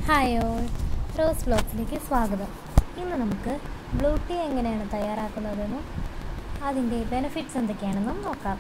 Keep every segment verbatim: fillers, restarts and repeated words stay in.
Hi all, rose ബ്ലോഗ്സിലേക്ക് സ്വാഗതം. ഇന്ന് നമുക്ക് ബ്ലൂ ടീ എങ്ങനെയാണ് തയ്യാറാക്കുന്നതെന്നും അതിൻ്റെ ബെനിഫിറ്റ്സ് എന്തൊക്കെയാണെന്നും നോക്കാം.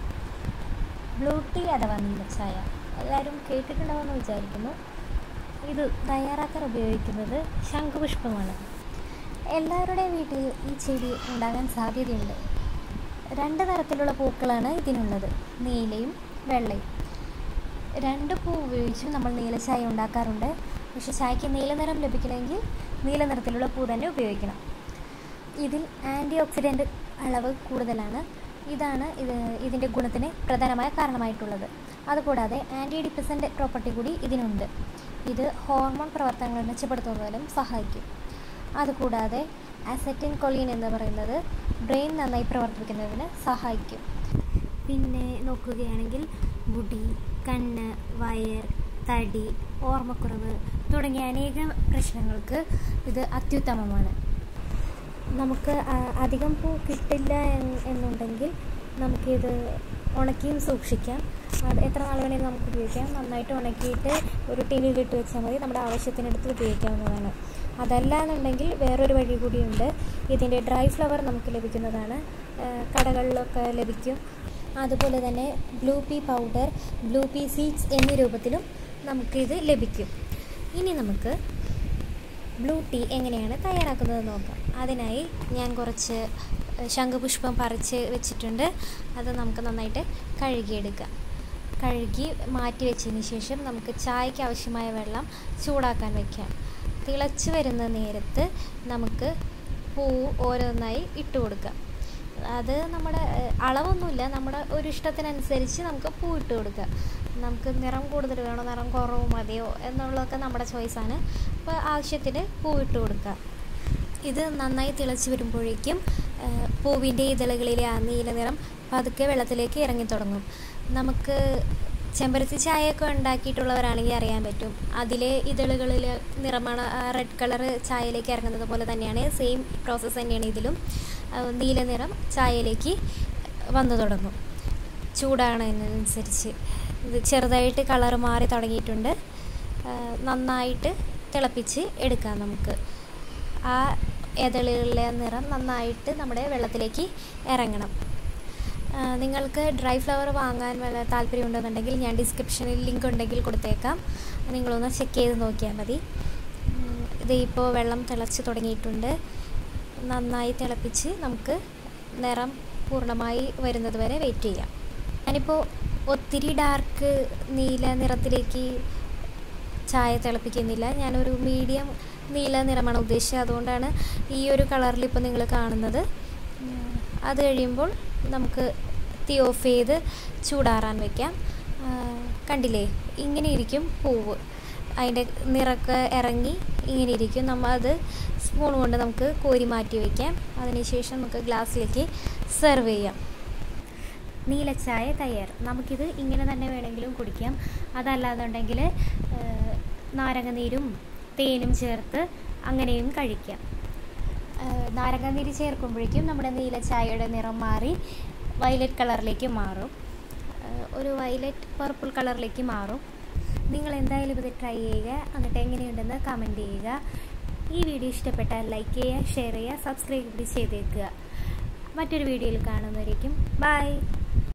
ബ്ലൂ ടീ അഥവാ നീലച്ചായ എല്ലാവരും കേട്ടിട്ടുണ്ടാവുമെന്ന് വിചാരിക്കുന്നു. ഇത് തയ്യാറാക്കാൻ ഉപയോഗിക്കുന്നത് ശംഖുപുഷ്പമാണ്. എല്ലാവരുടെയും വീട്ടിൽ ഈ ചെടി ഉണ്ടാകാൻ സാധ്യതയുണ്ട്. രണ്ട് തരത്തിലുള്ള പൂക്കളാണ് ഇതിനുള്ളത്, നീലയും വെള്ളയും. രണ്ട് പൂ ഉപയോഗിച്ചും നമ്മൾ നീലച്ചായ ഉണ്ടാക്കാറുണ്ട്. പക്ഷേ ചായക്ക് നീല നിറം ലഭിക്കണമെങ്കിൽ നീല നിറത്തിലുള്ള പൂ തന്നെ ഉപയോഗിക്കണം. ഇതിൽ ആൻറ്റി ഓക്സിഡൻറ്റ് അളവ് കൂടുതലാണ്. ഇതാണ് ഇത് ഇതിൻ്റെ ഗുണത്തിന് പ്രധാനമായ കാരണമായിട്ടുള്ളത്. അതുകൂടാതെ ആൻറ്റി ഡിപ്രസൻ്റ് പ്രോപ്പർട്ടി കൂടി ഇതിനുണ്ട്. ഇത് ഹോർമോൺ പ്രവർത്തനങ്ങൾ മെച്ചപ്പെടുത്തുന്നതിനും സഹായിക്കും. അതുകൂടാതെ അസറ്റിൻ കൊളീൻ എന്ന് പറയുന്നത് ബ്രെയിൻ നന്നായി പ്രവർത്തിക്കുന്നതിന് സഹായിക്കും. പിന്നെ നോക്കുകയാണെങ്കിൽ മുടി, കണ്ണ്, വയർ, തടി, ഓർമ്മക്കുറവ് തുടങ്ങിയ അനേകം പ്രശ്നങ്ങൾക്ക് ഇത് അത്യുത്തമമാണ്. നമുക്ക് അധികം പൂ കിട്ടില്ല എന്നുണ്ടെങ്കിൽ നമുക്കിത് ഉണക്കിയും സൂക്ഷിക്കാം. അത് എത്ര നാൾ വേണമെങ്കിലും നമുക്ക് ഉപയോഗിക്കാം. നന്നായിട്ട് ഉണക്കിയിട്ട് ഒരു ടിന്നിലിട്ട് വെച്ചാൽ മതി. നമ്മുടെ ആവശ്യത്തിനെടുത്ത് ഉപയോഗിക്കാവുന്നതാണ്. അതല്ല എന്നുണ്ടെങ്കിൽ വേറൊരു വഴി കൂടിയുണ്ട്. ഇതിൻ്റെ ഡ്രൈ ഫ്ലവർ നമുക്ക് ലഭിക്കുന്നതാണ്, കടകളിലൊക്കെ ലഭിക്കും. അതുപോലെ തന്നെ blue pea powder, blue pea seeds എന്നീ രൂപത്തിലും നമുക്കിത് ലഭിക്കും. ഇനി നമുക്ക് ബ്ലൂ ടീ എങ്ങനെയാണ് തയ്യാറാക്കുന്നത് നോക്കാം. അതിനായി ഞാൻ കുറച്ച് ശംഖുപുഷ്പം പറിച്ച് വെച്ചിട്ടുണ്ട്. അത് നമുക്ക് നന്നായിട്ട് കഴുകിയെടുക്കാം. കഴുകി മാറ്റി വെച്ചതിന് ശേഷം നമുക്ക് ചായയ്ക്ക് ആവശ്യമായ വെള്ളം ചൂടാക്കാൻ വയ്ക്കാം. തിളച്ച് വരുന്ന നേരത്ത് നമുക്ക് പൂ ഓരോന്നായി ഇട്ട് കൊടുക്കാം. അത് നമ്മുടെ അളവൊന്നുമില്ല, നമ്മുടെ ഒരു ഇഷ്ടത്തിനനുസരിച്ച് നമുക്ക് പൂ ഇട്ട് കൊടുക്കുക. നമുക്ക് നിറം കൂടുതൽ വേണോ നിറം കുറവ് മതിയോ എന്നുള്ളതൊക്കെ നമ്മുടെ ചോയ്സാണ്. അപ്പോൾ ആവശ്യത്തിന് പൂ ഇട്ട് കൊടുക്കുക. ഇത് നന്നായി തിളച്ച് വരുമ്പോഴേക്കും പൂവിൻ്റെ ഇതളുകളിലെ ആ നീല നിറം പതുക്കെ വെള്ളത്തിലേക്ക് ഇറങ്ങി തുടങ്ങും. നമുക്ക് ചെമ്പരത്തി ചായയൊക്കെ ഉണ്ടാക്കിയിട്ടുള്ളവരാണെങ്കിൽ അറിയാൻ പറ്റും. അതിലെ ഇതളുകളിൽ നിറമാണ് റെഡ് കളറ് ചായയിലേക്ക് ഇറങ്ങുന്നത് പോലെ തന്നെയാണ്. സെയിം പ്രോസസ്സ് തന്നെയാണ് ഇതിലും. നീല നിറം ചായയിലേക്ക് വന്നു തുടങ്ങും ചൂടാകുന്നതിനനുസരിച്ച്. ഇത് ചെറുതായിട്ട് കളറ് മാറി തുടങ്ങിയിട്ടുണ്ട്. നന്നായിട്ട് തിളപ്പിച്ച് എടുക്കാം. നമുക്ക് ആ ഇതളിലെ നിറം നന്നായിട്ട് നമ്മുടെ വെള്ളത്തിലേക്ക് ഇറങ്ങണം. നിങ്ങൾക്ക് ഡ്രൈ ഫ്ലവർ വാങ്ങാൻ വല്ല താല്പര്യമുണ്ടെന്നുണ്ടെങ്കിൽ ഞാൻ ഡിസ്ക്രിപ്ഷനിൽ ലിങ്ക് ഉണ്ടെങ്കിൽ കൊടുത്തേക്കാം. നിങ്ങളൊന്ന് ചെക്ക് ചെയ്ത് നോക്കിയാൽ മതി. ഇത് ഇപ്പോൾ വെള്ളം തിളച്ച് തുടങ്ങിയിട്ടുണ്ട്. നന്നായി തിളപ്പിച്ച് നമുക്ക് നിറം പൂർണ്ണമായി വരുന്നത് വരെ വെയിറ്റ് ചെയ്യാം. ഞാനിപ്പോൾ ഒത്തിരി ഡാർക്ക് നീല നിറത്തിലേക്ക് ചായ തിളപ്പിക്കുന്നില്ല. ഞാനൊരു മീഡിയം നീല നിറമാണ് ഉദ്ദേശിച്ചത്. അതുകൊണ്ടാണ് ഈ ഒരു കളറിൽ ഇപ്പോൾ നിങ്ങൾ കാണുന്നത്. അത് കഴിയുമ്പോൾ നമുക്ക് തീ ഓഫ് ചെയ്ത് ചൂടാറാൻ വയ്ക്കാം. കണ്ടില്ലേ, ഇങ്ങനെ ഇരിക്കും പൂവ്. അതിൻ്റെ നിറമൊക്കെ ഇറങ്ങി ഇങ്ങനെ ഇരിക്കും. നമ്മൾ അത് സ്പൂൺ കൊണ്ട് നമുക്ക് കോരി മാറ്റി വയ്ക്കാം. അതിനുശേഷം നമുക്ക് ഗ്ലാസ്സിലേക്ക് സെർവ് ചെയ്യാം. നീലച്ചായ തയ്യാർ. നമുക്കിത് ഇങ്ങനെ തന്നെ വേണമെങ്കിലും കുടിക്കാം. അതല്ലാന്നുണ്ടെങ്കിൽ നാരങ്ങനീരും തേനും ചേർത്ത് അങ്ങനെയും കഴിക്കാം. നാരങ്ങനീര് ചേർക്കുമ്പോഴേക്കും നമ്മുടെ നീലച്ചായയുടെ നിറം മാറി വയലറ്റ് കളറിലേക്ക് മാറും. ഒരു വയലറ്റ് പർപ്പിൾ കളറിലേക്ക് മാറും. നിങ്ങൾ എന്തായാലും ഇത് ട്രൈ ചെയ്യുക. എന്നിട്ട് എങ്ങനെയുണ്ടെന്ന് കമൻറ്റ് ചെയ്യുക. ഈ വീഡിയോ ഇഷ്ടപ്പെട്ടാൽ ലൈക്ക് ചെയ്യുക, ഷെയർ ചെയ്യുക, സബ്സ്ക്രൈബ് ചെയ്തേക്കുക. മറ്റൊരു വീഡിയോയിൽ കാണുന്നവരേക്കും ബൈ.